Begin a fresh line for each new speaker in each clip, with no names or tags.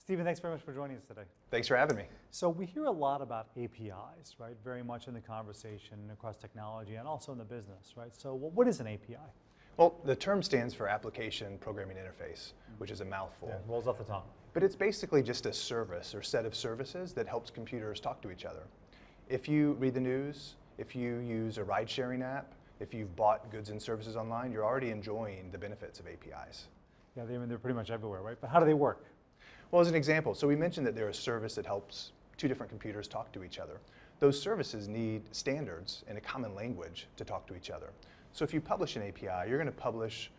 Stephen, thanks very much for joining us today.
Thanks for having me.
So we hear a lot about APIs, right? Very much in the conversation across technology and also in the business, right? So what is an API?
Well, the term stands for Application Programming Interface, which is a mouthful.
Yeah, rolls off the tongue.
But it's basically just a service or set of services that helps computers talk to each other. If you read the news, if you use a ride-sharing app, if you've bought goods and services online, you're already enjoying the benefits of APIs.
Yeah, they're pretty much everywhere, right? But how do they work?
Well, as an example, so we mentioned that they're a service that helps two different computers talk to each other. Those services need standards and a common language to talk to each other. So if you publish an API, you're going to publish,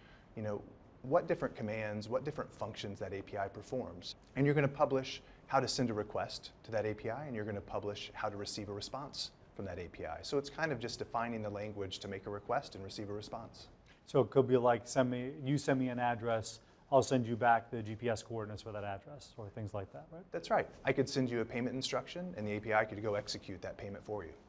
what different commands, what different functions that API performs. And you're going to publish how to send a request to that API, and you're going to publish how to receive a response from that API. So it's kind of just defining the language to make a request and receive a response.
So it could be like, you send me an address, I'll send you back the GPS coordinates for that address, or things like that, right?
That's right. I could send you a payment instruction, and the API could go execute that payment for you.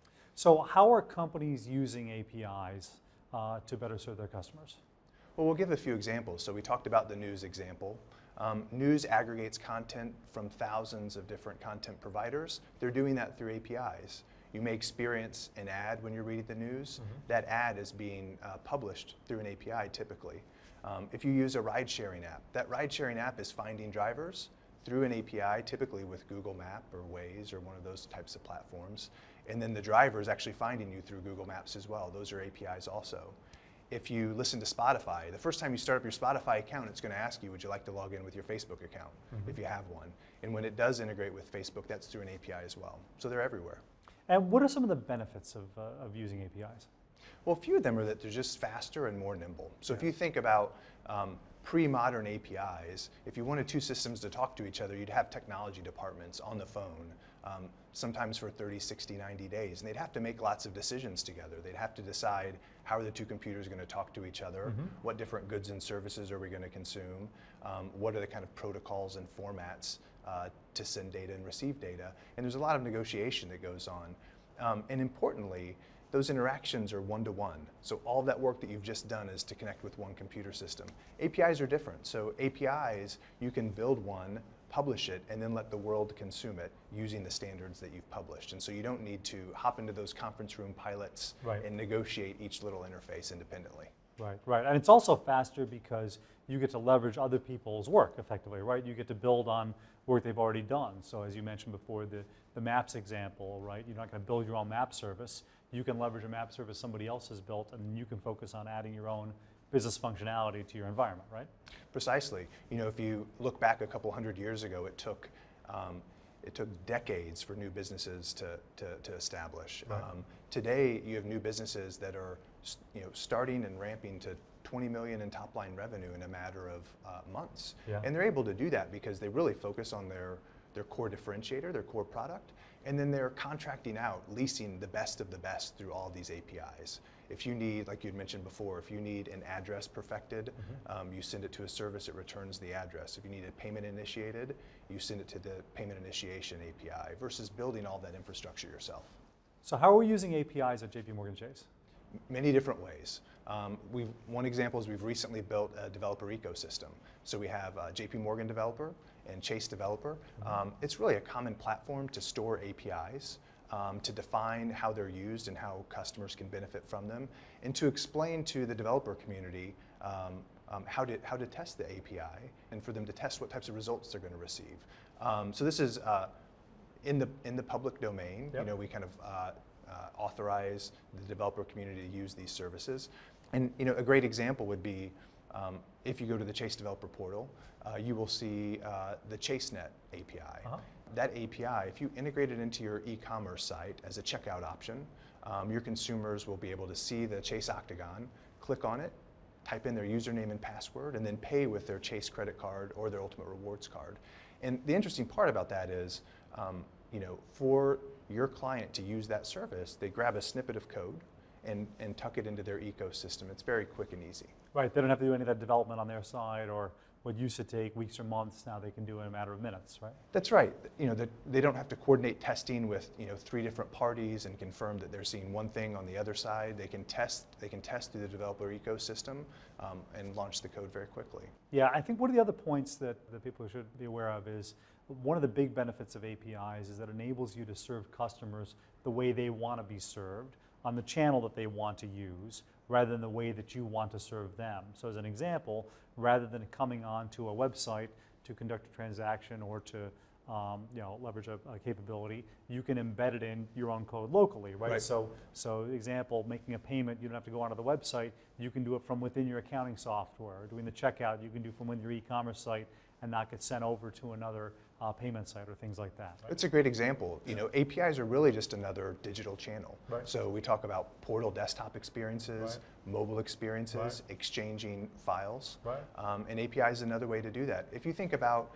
So how are companies using APIs to better serve their customers?
Well, we'll give a few examples. So we talked about the news example. News aggregates content from thousands of different content providers. They're doing that through APIs. You may experience an ad when you're reading the news. That ad is being published through an API typically. If you use a ride-sharing app, that ride-sharing app is finding drivers through an API, typically with Google Map or Waze or one of those types of platforms. And then the driver is actually finding you through Google Maps as well. Those are APIs also. If you listen to Spotify, the first time you start up your Spotify account, it's going to ask you, would you like to log in with your Facebook account, if you have one. And when it does integrate with Facebook, that's through an API as well. So they're everywhere.
And what are some of the benefits of using APIs?
Well, a few of them are that they're just faster and more nimble. So if you think about pre-modern APIs, if you wanted two systems to talk to each other, you'd have technology departments on the phone, sometimes for 30, 60, 90 days. And they'd have to make lots of decisions together. They'd have to decide how are the two computers going to talk to each other, what different goods and services are we going to consume, what are the kind of protocols and formats to send data and receive data. And there's a lot of negotiation that goes on. And importantly, those interactions are one-to-one. So all that work that you've just done is to connect with one computer system. APIs are different. So APIs, you can build one, publish it, and then let the world consume it using the standards that you've published. And so you don't need to hop into those conference room pilots and negotiate each little interface independently.
Right. And it's also faster because you get to leverage other people's work effectively, right? You get to build on work they've already done. So as you mentioned before, the maps example, right? You're not going to build your own map service. You can leverage a map service somebody else has built, and you can focus on adding your own business functionality to your environment, right? Precisely.
If you look back a couple hundred years ago, it took decades for new businesses to establish.
Right.
Today, you have new businesses that are starting and ramping to 20 million in top line revenue in a matter of months.
Yeah.
And they're able to do that because they really focus on their core differentiator, their core product, and then they're contracting out, leasing the best of the best through all these APIs. If you need, like you'd mentioned before, if you need an address perfected, you send it to a service, it returns the address. If you need a payment initiated, you send it to the payment initiation API versus building all that infrastructure yourself.
So how are we using APIs at JPMorgan Chase?
Many different ways. One example is we've recently built a developer ecosystem. So we have JPMorgan Developer and Chase Developer. It's really a common platform to store APIs, to define how they're used and how customers can benefit from them, and to explain to the developer community how to test the API and for them to test what types of results they're going to receive. So this is in the public domain.
Yep.
We kind of authorize the developer community to use these services. And a great example would be if you go to the Chase Developer Portal, you will see the ChaseNet API. That API, if you integrate it into your e-commerce site as a checkout option, your consumers will be able to see the Chase Octagon, click on it, type in their username and password, and then pay with their Chase credit card or their Ultimate Rewards card. And the interesting part about that is, for your client to use that service, they grab a snippet of code and tuck it into their ecosystem. It's very quick and easy.
Right, they don't have to do any of that development on their side or what used to take weeks or months, now they can do in a matter of minutes, right?
That's right. They don't have to coordinate testing with 3 different parties and confirm that they're seeing one thing on the other side. They can test through the developer ecosystem and launch the code very quickly.
Yeah, I think one of the other points that people should be aware of is one of the big benefits of APIs is that it enables you to serve customers the way they want to be served on the channel that they want to use, rather than the way that you want to serve them. So as an example, rather than coming onto a website to conduct a transaction or to leverage a capability, you can embed it in your own code locally, right? So example, making a payment, you don't have to go onto the website, you can do it from within your accounting software. Doing the checkout, you can do from within your e-commerce site and not get sent over to another payment site or things like that. Right?
It's a great example. APIs are really just another digital channel.
Right.
So we talk about portal desktop experiences, mobile experiences, exchanging files, and API is another way to do that. If you think about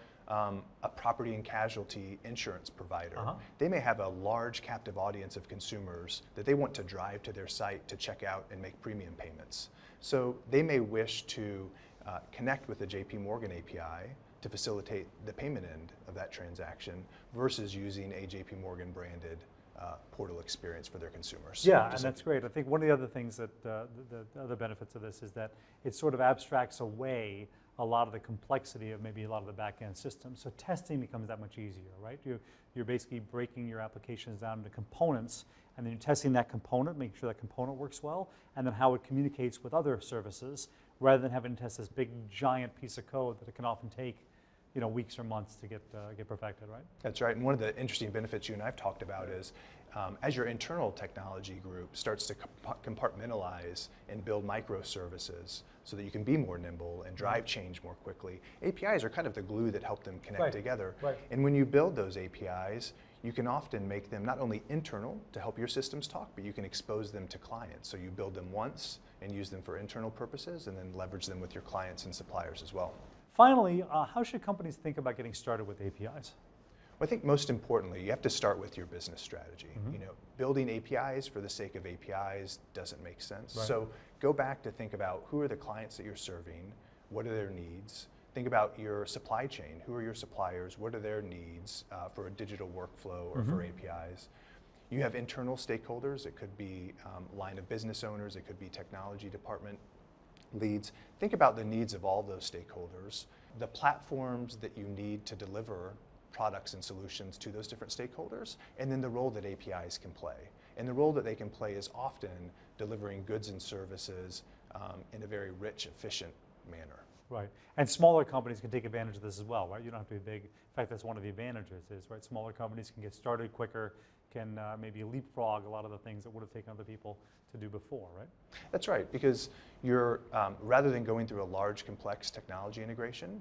a property and casualty insurance provider, they may have a large captive audience of consumers that they want to drive to their site to check out and make premium payments. So they may wish to connect with the jpmorgan API to facilitate the payment end of that transaction versus using a jpmorgan branded portal experience for their consumers.
Yeah, and that's great. I think one of the other things that the other benefits of this is that it sort of abstracts away a lot of the complexity of maybe a lot of the back-end systems. So testing becomes that much easier, right? You're basically breaking your applications down into components, and then you're testing that component, making sure that component works well, and then how it communicates with other services, rather than having to test this big giant piece of code that it can often take weeks or months to get perfected, right?
That's right, and one of the interesting benefits you and I have talked about is as your internal technology group starts to compartmentalize and build microservices so that you can be more nimble and drive change more quickly, APIs are kind of the glue that help them connect together.
Right.
And when you build those APIs, you can often make them not only internal to help your systems talk, but you can expose them to clients. So you build them once and use them for internal purposes and then leverage them with your clients and suppliers as well.
Finally, how should companies think about getting started with APIs?
Well, I think most importantly, you have to start with your business strategy. Building APIs for the sake of APIs doesn't make sense.
Right.
So go back to think about who are the clients that you're serving, what are their needs. Think about your supply chain. Who are your suppliers? What are their needs for a digital workflow or for APIs? You have internal stakeholders. It could be line of business owners. It could be technology department leads. Think about the needs of all those stakeholders, the platforms that you need to deliver products and solutions to those different stakeholders, and then the role that APIs can play. And the role that they can play is often delivering goods and services in a very rich, efficient manner.
Right, and smaller companies can take advantage of this as well, right? You don't have to be big. In fact, that's one of the advantages is, right, smaller companies can get started quicker, can maybe leapfrog a lot of the things that would have taken other people to do before, right?
That's right, because you're, rather than going through a large, complex technology integration,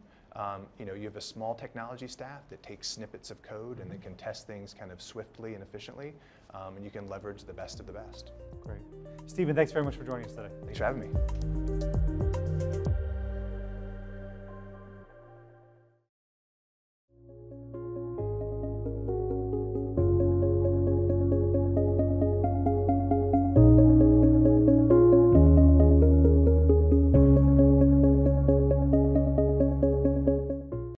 you have a small technology staff that takes snippets of code and that can test things kind of swiftly and efficiently, and you can leverage the best of the best.
Great. Stephen, thanks very much for joining us today.
Thanks for having me.